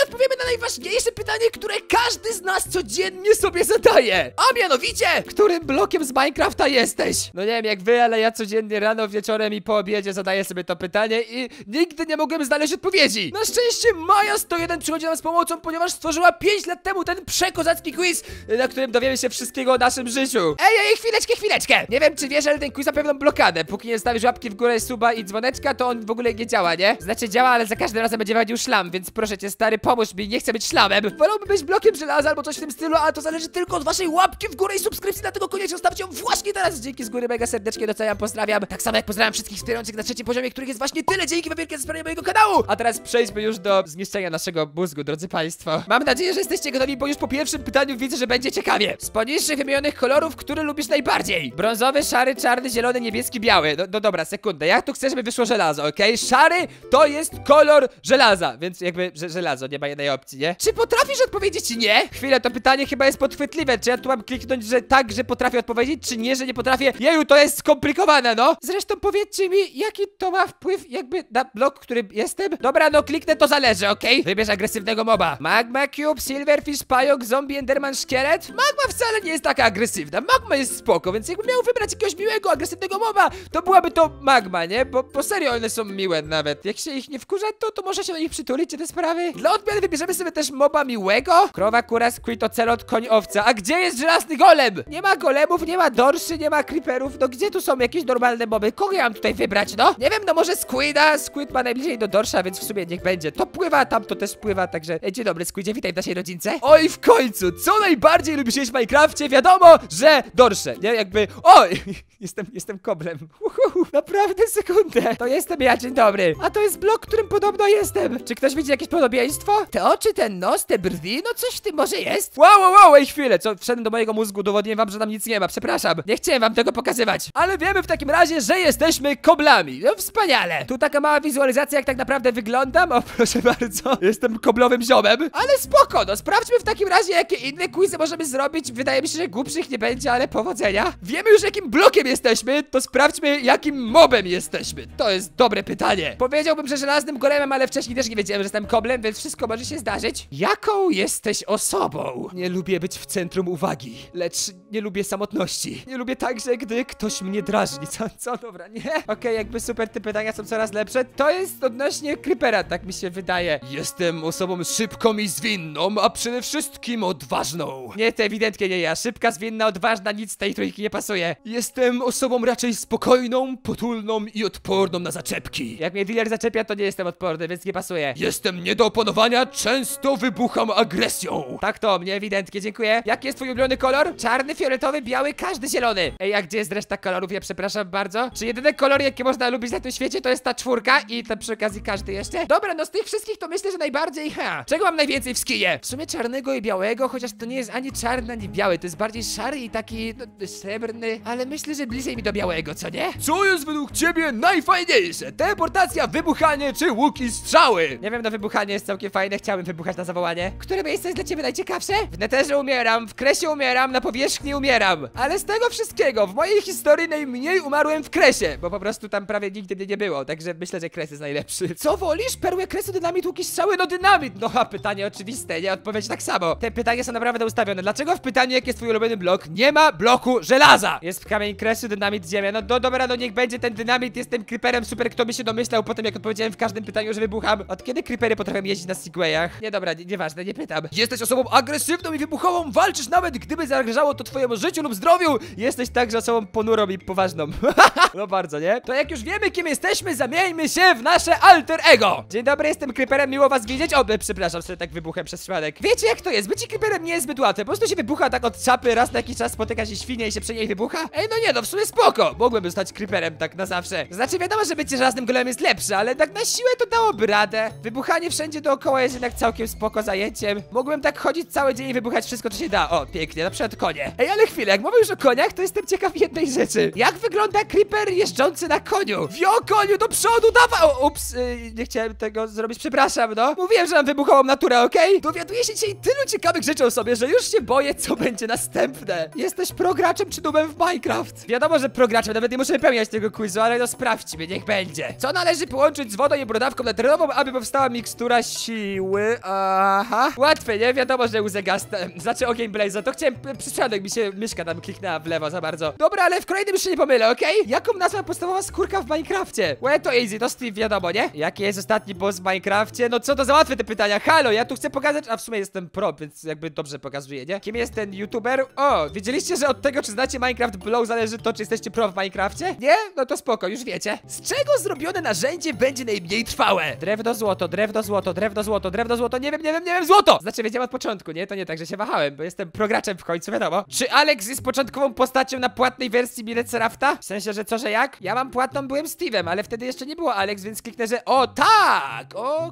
odpowiemy na najważniejsze pytanie, które każdy z nas codziennie sobie zadaje. A mianowicie, którym blokiem z Minecrafta jesteś? No nie wiem jak wy, ale ja codziennie rano, wieczorem i po obiedzie zadaję sobie to pytanie i nigdy nie mogłem znaleźć odpowiedzi. Na szczęście Maja 101 przychodzi nam z pomocą, ponieważ stworzyła 5 lat temu ten przekozacki quiz, na którym dowiemy się wszystkiego o naszym życiu. Ej, chwileczkę. Nie wiem czy wiesz, ale ten quiz ma pewną blokadę. Póki nie stawisz łapki w górę, suba i dzwoneczka, to on w ogóle nie działa, nie? Znaczy działa, ale za każdym razem będzie wadził szlam, więc proszę cię stary, pomóż mi, nie chcę być szlamem. Wolałbym być blokiem żelaza albo coś w tym stylu, a to zależy tylko od waszej łapki w górę i subskrypcji, dlatego koniecznie zostawcie ją właśnie teraz. Dzięki z góry mega serdecznie doceniam, pozdrawiam. Tak samo jak pozdrawiam wszystkich wspierających na 3. poziomie, których jest właśnie tyle. Dzięki wielkie za wspieranie mojego kanału. A teraz przejdźmy już do zniszczenia naszego mózgu, drodzy państwo. Mam nadzieję, że jesteście gotowi, bo już po pierwszym pytaniu widzę, że będzie ciekawie. Z poniższych wymienionych kolorów, który lubisz najbardziej? Brązowy, szary, czarny, zielony, niebieski, biały. No dobra, sekundę, jak tu chcę, żeby wyszło żelazo, okej? Szary to jest kolor żelaza, więc jakby żelazo, nie ma jednej opcji, nie? Czy potrafisz odpowiedzieć nie? Chwilę, to pytanie chyba jest podchwytliwe. Czy ja tu mam kliknąć, że tak, że potrafię odpowiedzieć, czy nie, że nie potrafię? Jeju, to jest skomplikowane, no. Zresztą powiedzcie mi, jaki to ma wpływ jakby na blok, który jestem? Dobra, no kliknę, to zależy, okej? Wybierz agresywnego moba. Magma Cube, Silverfish, Pająk, Zombie, Enderman, Szkielet. Magma wcale nie jest taka agresywna. Magma jest spoko, więc jakbym miał wybrać jakiegoś miłego, agresywnego moba, to byłaby to Magma, nie? Bo serio one są miłe nawet. Jak się ich nie wkurza, to może się do nich przytulić, czy te sprawy? Dla odmiany wybierzemy sobie też moba miłego. Krowa, kura, squid, ocelot, koń, owca. A gdzie jest żelazny golem? Nie ma golemów, nie ma dorszy, nie ma creeperów. No gdzie tu są jakieś normalne moby? Kogo ja mam tutaj wybrać, no? Nie wiem, no może squida. Squid ma najbliżej do dorsza, więc w sumie niech będzie. To pływa, tam to też pływa, także dzień dobry, Squidzie, witaj w naszej rodzince. Oj, w końcu, co najbardziej lubisz jeść w Minecrafcie? Wiadomo, że dorsze, nie? Jakby, oj, jestem koblem. Naprawdę, sekundę. To jestem ja, dzień dobry. A to jest blok, którym podobno jestem. Czy ktoś widzi jakieś podobieństwo? Te oczy, ten nos, te brwi, no coś w tym może jest. Wow, ej, chwilę, co? Wszedłem do mojego mózgu, udowodniłem wam, że tam nic nie ma, przepraszam. Nie chciałem wam tego pokazywać. Ale wiemy w takim razie, że jesteśmy koblami. No wspaniale. Tu taka mała wizualizacja, jak tak naprawdę wyglądam. O, proszę bardzo. Jestem koblowym ziomem. Ale spoko, no sprawdźmy w takim razie, jakie inne quizy możemy zrobić. Wydaje mi się, że głupszych nie będzie, ale powodzenia. Wiemy już, jakim blokiem jesteśmy, to sprawdźmy, jakim mobem jesteśmy. To jest dobre pytanie. Powiedziałbym, że żelaznym golemem, ale wcześniej też nie wiedziałem, że jestem koblem, więc wszystko może się zdarzyć. Jaką jesteś osobą? Nie lubię być w centrum uwagi, lecz nie lubię samotności. Nie lubię także, gdy ktoś mnie drażni. Co? Dobra, nie? Okej, jakby super, te pytania są coraz lepsze. To jest odnośnie creepera, tak mi się wydaje. Jestem osobą szybką i zwinną, a przede wszystkim odważną. Nie, to ewidentnie nie ja. Szybka, zwinna, odważna, nic z tej trójki nie pasuje. Jestem osobą raczej spokojną, potulną i odporną na zaczepki. Jak mnie dealer zaczepia, to nie jestem odporny, więc nie pasuje. Jestem nie do opanowania, często wybucham agresją. Tak to, mnie ewidentnie, dziękuję. Jaki jest twój ulubiony kolor? Czarny, fioletowy, biały, każdy zielony. Ej, a gdzie jest reszta kolorów? Ja przepraszam bardzo. Czy jedyne kolory, jakie można lubić na tym świecie, to jest ta 4 i to przy okazji każdy jeszcze? Dobra, no z tych wszystkich to myślę, że najbardziej, czego mam najwięcej w skinie? W sumie czarnego i białego, chociaż to nie jest ani czarny, ani biały. To jest bardziej szary i taki, no, srebrny, ale myślę, że bliżej mi do białego, co nie? Co jest według ciebie najfajniejsze? Teleportacja, wybuchanie czy łuk i strzały? Nie wiem, no wybuchanie jest całkiem fajne, chciałbym wybuchać na zawołanie. Które miejsce jest dla ciebie najciekawsze? W neterze umieram, w kresie umieram, na powierzchni umieram. Ale z tego wszystkiego, w mojej historii najmniej umarłem w kresie, bo po prostu tam prawie nigdy mnie nie było, także myślę, że kres jest najlepszy. Co wolisz? Perłę, kresu, dynamit, łuki, strzały? No dynamit! No a pytanie oczywiste, nie? Odpowiedź tak samo. Te pytania są naprawdę ustawione. Dlaczego w pytaniu, jaki jest twój ulubiony blok, nie ma bloku żelaza? Jest kamień, kresu, dynamit, ziemia. No dobra, no niech będzie ten dynamit, jestem creeperem, super, kto by się domyślał po tym, jak odpowiedziałem w każdym pytaniu, że wybucham. Od kiedy creepery potrafią jeździć na segwayach? Nie, dobra, nieważne, nie pytam. Jesteś osobą agresywną i wybuchową, walczysz nawet, gdyby zagrażało to twojemu życiu lub zdrowiu. Jesteś także osobą ponurą i poważną. No bardzo, nie? To jak już wiemy, kim jesteśmy, zamieńmy się w nasze alter ego. Dzień dobry, jestem creeperem, miło was widzieć. O, przepraszam, sobie tak wybuchłem przez przypadek. Wiecie jak to jest? Bycie creeperem nie jest zbyt łatwe. Po prostu się wybucha tak od czapy, raz na jakiś czas spotyka się świnia i się przy niej wybucha. Ej, no nie, no w sumie spoko. Mogłem zostać creeperem tak na zawsze. Znaczy wiadomo, że bycie żelaznym golem jest lepsze, ale tak na siłę to dałoby radę. Wybuchanie wszędzie dookoła jest jednak całkiem spoko zajęciem. Mógłbym tak chodzić cały dzień i wybuchać wszystko, co się da. O, pięknie, na przykład konie. Ej, ale chwilę, jak mówię już o koniach, to jestem ciekaw jednej rzeczy. Jak wygląda creeper jeżdżący na koniu? Wio, koniu, do przodu, dawaj! Ups, nie chciałem tego zrobić, przepraszam, no. Mówiłem, że mam wybuchową naturę, okej? Dowiaduję się dzisiaj tylu ciekawych rzeczy o sobie, że już się boję, co będzie następne. Jesteś prograczem czy nubem w Minecraft? Wiadomo, że prograczem, nawet nie muszę wypełniać tego quizu, ale no sprawdźmy, niech będzie. Co należy połączyć z wodą i brodawką neterową, aby powstała mikstura miły, aha. Łatwe, nie? Wiadomo, że łzę gaz. Znaczy ogień Blaze'a, to chciałem przypadek, mi się myszka tam kliknęła w lewo za bardzo. Dobra, ale w kolejnym już się nie pomylę, okej? Jaką nazwę podstawowa skórka w Minecrafcie? Łe, to easy, to Steve, wiadomo, nie? Jaki jest ostatni boss w Minecrafcie? No co to za łatwe te pytania? Halo, ja tu chcę pokazać, a w sumie jestem pro, więc jakby dobrze pokazuję, nie? Kim jest ten youtuber? O, wiedzieliście, że od tego, czy znacie Minecraft Blow, zależy to, czy jesteście pro w Minecrafcie? Nie? No to spoko, już wiecie. Z czego zrobione narzędzie będzie najmniej trwałe? Drewno, złoto, drewno, złoto, drewno, złoto, drewno, złoto, nie wiem, złoto! Znaczy, wiedziałem od początku, nie? To nie tak, że się wahałem, bo jestem prograczem w końcu, wiadomo. Czy Alex jest początkową postacią na płatnej wersji Minecrafta? W sensie, że co, że jak? Ja mam płatną, byłem Steve'em, ale wtedy jeszcze nie było Alex, więc kliknę, że o tak!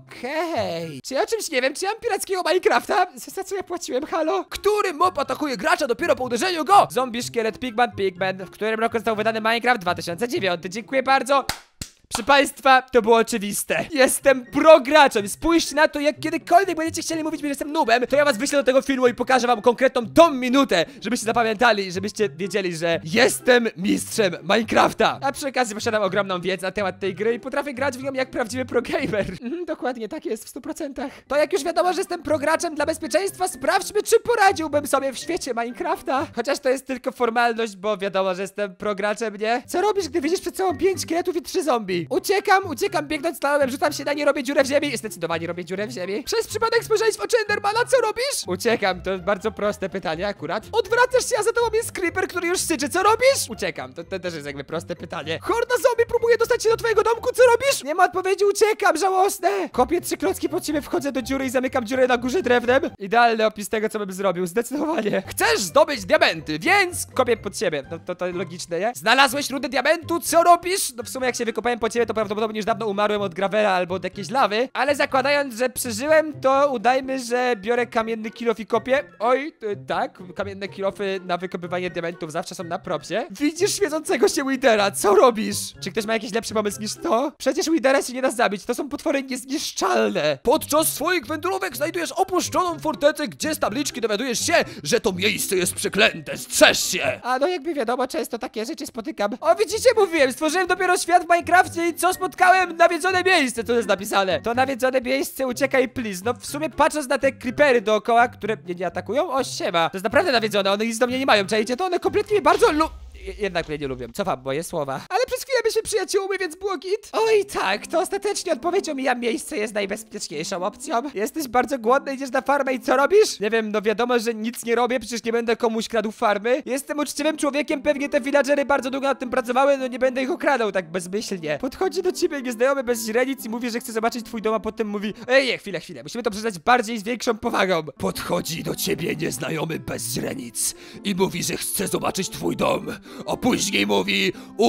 Okej. Czy ja o czymś nie wiem? Czy ja mam pirackiego Minecrafta? Za co ja płaciłem, halo? Który mob atakuje gracza dopiero po uderzeniu go? Zombie, szkielet, pigman. W którym roku został wydany Minecraft? 2009. Dziękuję bardzo. Proszę państwa, to było oczywiste. Jestem prograczem. Spójrzcie na to, jak kiedykolwiek będziecie chcieli mówić mi, że jestem noobem, to ja was wyślę do tego filmu i pokażę wam konkretną tą minutę, żebyście zapamiętali, żebyście wiedzieli, że jestem mistrzem Minecrafta. A przy okazji posiadam ogromną wiedzę na temat tej gry i potrafię grać w nią jak prawdziwy progamer. Dokładnie tak jest w 100%. To jak już wiadomo, że jestem prograczem, dla bezpieczeństwa sprawdźmy, czy poradziłbym sobie w świecie Minecrafta. Chociaż to jest tylko formalność, bo wiadomo, że jestem prograczem, nie? Co robisz, gdy widzisz przed sobą 5 szkieletów i 3 zombie? Uciekam, biegnąc stałem, rzucam się na nie, robię dziurę w ziemi. Zdecydowanie robię dziurę w ziemi. Przez przypadek spojrzałeś w oczy Endermana, co robisz? Uciekam, to bardzo proste pytanie akurat. Odwracasz się, a za tobą jest creeper, który już syczy, co robisz? Uciekam, to też jest jakby proste pytanie. Horda zombie próbuje dostać się do twojego domku, co robisz? Nie ma odpowiedzi, uciekam, żałosne. Kopię 3 klocki pod ciebie, wchodzę do dziury i zamykam dziurę na górze drewnem. Idealny opis tego, co bym zrobił, zdecydowanie. Chcesz zdobyć diamenty, więc kopię pod siebie. No to logiczne, nie? Znalazłeś rudę diamentu, co robisz? No w sumie jak się wykopałem pod ciebie, to prawdopodobnie już dawno umarłem od gravela albo od jakiejś lawy. Ale zakładając, że przeżyłem, to udajmy, że biorę kamienny kilof i kopię. Oj, tak, kamienne kilofy na wykopywanie diamentów zawsze są na propsie. Widzisz świecącego się Withera, co robisz? Czy ktoś ma jakiś lepszy pomysł niż to? Przecież Withera się nie da zabić, to są potwory niezniszczalne. Podczas swoich wędrówek znajdujesz opuszczoną fortecę, gdzie z tabliczki dowiadujesz się, że to miejsce jest przeklęte, strzeż się! A no jakby wiadomo, często takie rzeczy spotykam. O, widzicie, mówiłem, stworzyłem dopiero świat w Minecrafcie i co spotkałem? Nawiedzone miejsce, to jest napisane. To nawiedzone miejsce, uciekaj please. No w sumie patrząc na te creepery dookoła, które mnie nie atakują, o siema. To jest naprawdę nawiedzone, one nic do mnie nie mają, czajcie? To one kompletnie mnie bardzo jednak mnie nie lubią. Cofam moje słowa. Ale przez chwilę byliśmy przyjaciółmi, więc było git. Oj tak, to ostatecznie odpowiedzią mi, a miejsce jest najbezpieczniejszą opcją. Jesteś bardzo głodny, idziesz na farmę i co robisz? Nie wiem, no wiadomo, że nic nie robię, przecież nie będę komuś kradł farmy. Jestem uczciwym człowiekiem, pewnie te villagery bardzo długo nad tym pracowały, no nie będę ich okradał tak bezmyślnie. Podchodzi do ciebie nieznajomy bez źrenic i mówi, że chce zobaczyć twój dom, a potem mówi: ej, chwilę, musimy to przeczytać bardziej z większą powagą. Podchodzi do ciebie nieznajomy bez źrenic i mówi, że chce zobaczyć twój dom. A później mówi: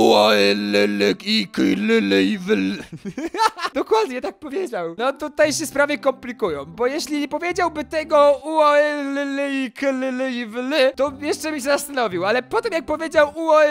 dokładnie tak powiedział. No tutaj się sprawy komplikują, bo jeśli nie powiedziałby tego to jeszcze bym się zastanowił, ale potem jak powiedział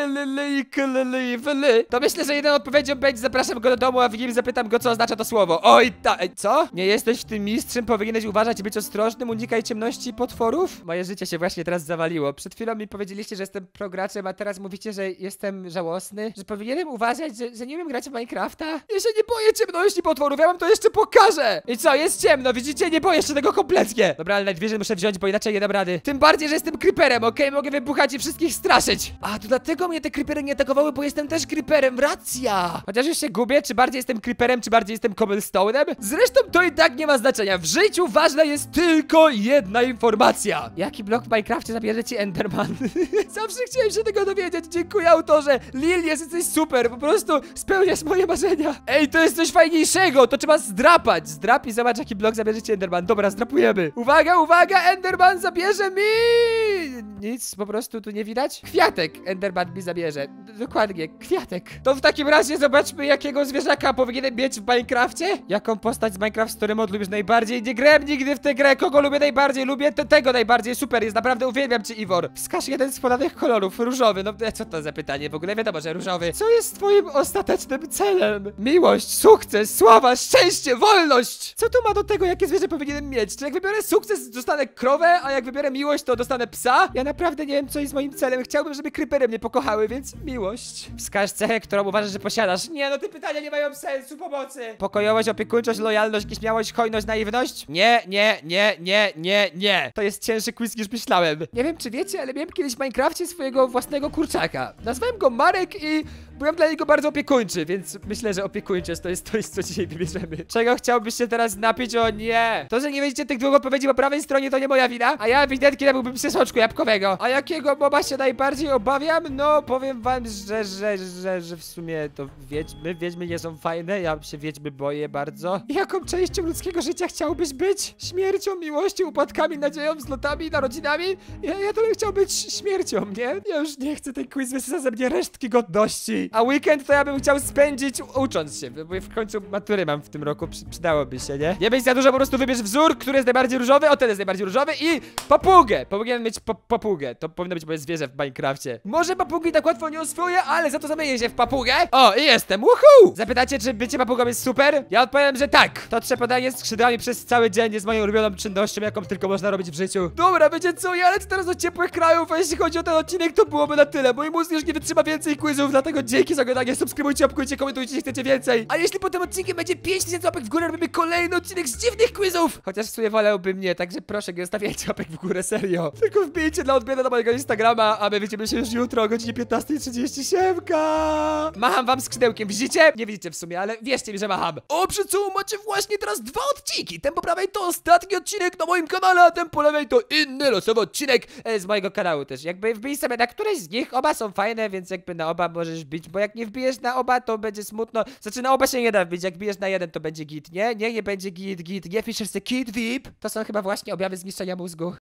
to myślę, że jedyną odpowiedzią będzie: zapraszam go do domu, a w nim zapytam go, co oznacza to słowo. Oj, co? Nie jesteś w tym mistrzem, powinieneś uważać i być ostrożnym, unikaj ciemności i potworów? Moje życie się właśnie teraz zawaliło. Przed chwilą mi powiedzieliście, że jestem prograczem, a teraz mówicie, że jestem żałosny, że powinienem uważać, że nie umiem grać w Minecrafta. Ja się nie boję ciemności potworów, ja wam to jeszcze pokażę. I co, jest ciemno, widzicie? Nie boję się tego kompletnie. Dobra, ale najwyżej muszę wziąć, bo inaczej nie dam rady. Tym bardziej, że jestem creeperem, okej? Mogę wybuchać i wszystkich straszyć. A, to dlatego mnie te creepery nie atakowały, bo jestem też creeperem, racja. Chociaż już się gubię, czy bardziej jestem creeperem, czy bardziej jestem cobblestone'em. Zresztą to i tak nie ma znaczenia. W życiu ważna jest tylko jedna informacja. Jaki blok w Minecrafcie zabierze ci Enderman? Zawsze chciałem się tego dowiedzieć. Dziękuję, autorze. Lil, jesteś super, po prostu spełniasz moje marzenia. Ej, to jest coś fajniejszego, to trzeba zdrapać. Zdrap i zobacz, jaki blok zabierze ci Enderman. Dobra, zdrapujemy. Uwaga, Enderman zabierze mi... Nic, po prostu tu nie widać. Kwiatek Enderman mi zabierze. Dokładnie, kwiatek. To w takim razie zobaczmy, jakiego zwierzaka powinienem mieć w Minecrafcie. Jaką postać z Minecraft Story Mode lubisz najbardziej? Nie grałem nigdy w tę grę. Kogo lubię najbardziej? Lubię tego najbardziej. Super, jest naprawdę, uwielbiam cię, Iwor. Wskaż jeden z podanych kolorów. Różowy. No co to za pytanie? W ogóle wiadomo, że różowy. Co jest twoim ostatecznym celem? Miłość, sukces, sława, szczęście, wolność. Co to ma do tego, jakie zwierzę powinienem mieć? Czy jak wybiorę sukces, dostanę krowę, a jak wybiorę miłość, to dostanę psa? Ja naprawdę nie wiem, co jest moim celem. Chciałbym, żeby creepery mnie pokochały, więc miłość. Wskaż cechę, którą uważasz, że posiadasz. Nie, no te pytania nie mają sensu, pomocy. Pokojowość, opiekuńczość, lojalność, nieśmiałość, hojność, naiwność? Nie. To jest cięższy quiz niż myślałem. Nie wiem, czy wiecie, ale miałem kiedyś w Minecrafcie swojego własnego kurczaka. Nazwałem go Marek i byłem dla niego bardzo opiekuńczy, więc myślę, że opiekuńczość to jest coś, co dzisiaj wybierzemy. Czego chciałbyś się teraz napić? O nie! To, że nie wiecie tych dwóch odpowiedzi po prawej stronie, to nie moja wina, a ja ewidentnie byłbym przy soczku jabłkowego. A jakiego moba się najbardziej obawiam? No, powiem wam, że w sumie to wiedźmy nie są fajne, ja się wiedźmy boję bardzo. Jaką częścią ludzkiego życia chciałbyś być? Śmiercią, miłością, upadkami, nadzieją, zlotami, narodzinami? Ja to bym chciał być śmiercią, nie? Ja już nie chcę tej quiz wysysa ze mnie resztki godności. A weekend to ja bym chciał spędzić ucząc się, bo w końcu matury mam w tym roku, przydałoby się, nie? Nie być za dużo, po prostu wybierz wzór, który jest najbardziej różowy, o ten jest najbardziej różowy i papugę! Powinienem mieć papugę, to powinno być moje zwierzę w Minecrafcie. Może papugi tak łatwo nie oswoję, ale za to zamienię się w papugę. O, i jestem, woohoo! Zapytacie, czy bycie papugą jest super? Ja odpowiem, że tak. To trzepotanie skrzydłami przez cały dzień jest moją ulubioną czynnością, jaką tylko można robić w życiu. Dobra, wiecie co, ja lecę teraz do ciepłych krajów, a jeśli chodzi o ten odcinek, to byłoby na tyle. Mój mózg już nie wytrzyma więcej quizów, dlatego dzięki za oglądanie, subskrybujcie, łapkujcie, komentujcie, jeśli chcecie więcej. A jeśli po tym odcinkiem będzie 5000 łapek w górę, robimy kolejny odcinek z dziwnych quizów. Chociaż w sumie wolałbym nie, także proszę, nie zostawiajcie łapek w górę, serio. Tylko wbijcie dla odmiany na mojego Instagrama, a my widzimy się już jutro o godzinie 15:30. Siemka! Macham wam skrzydełkiem, widzicie? Nie widzicie w sumie, ale wierzcie mi, że macham. O, przy co macie właśnie teraz 2 odcinki. Ten po prawej to ostatni odcinek na moim kanale, a ten po lewej to inny losowy odcinek z mojego kanału też. Jakby wbij sobie na któreś z nich, oba są fajne, więc jakby na oba możesz bić, bo jak nie wbijesz na oba, to będzie smutno. Znaczy na oba się nie da wbić, jak bijesz na jeden, to będzie git, nie? Nie będzie git, nie piszesz se kit VIP. To są chyba właśnie objawy zniszczenia mózgu.